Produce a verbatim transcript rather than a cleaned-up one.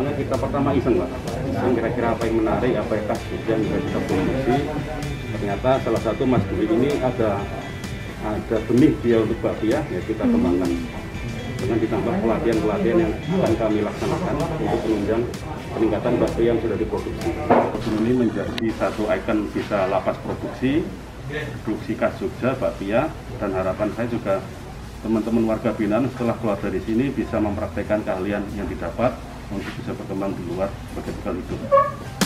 awalnya kita pertama iseng Pak, iseng kira-kira apa yang menarik, apa yang khas Jogja yang bisa kita produksi. Ternyata salah satu Mas Dwi ini ada ada benih dia untuk bakpia, ya kita kembangkan dengan ditambah pelatihan-pelatihan yang akan kami laksanakan untuk menunjang peningkatan bakpia yang sudah diproduksi. Ini menjadi satu ikon bisa lapas produksi, produksi khas Jogja, bakpia, dan harapan saya juga teman-teman warga binaan setelah keluar dari sini bisa mempraktekkan keahlian yang didapat untuk bisa berkembang di luar sebagai bekal hidup.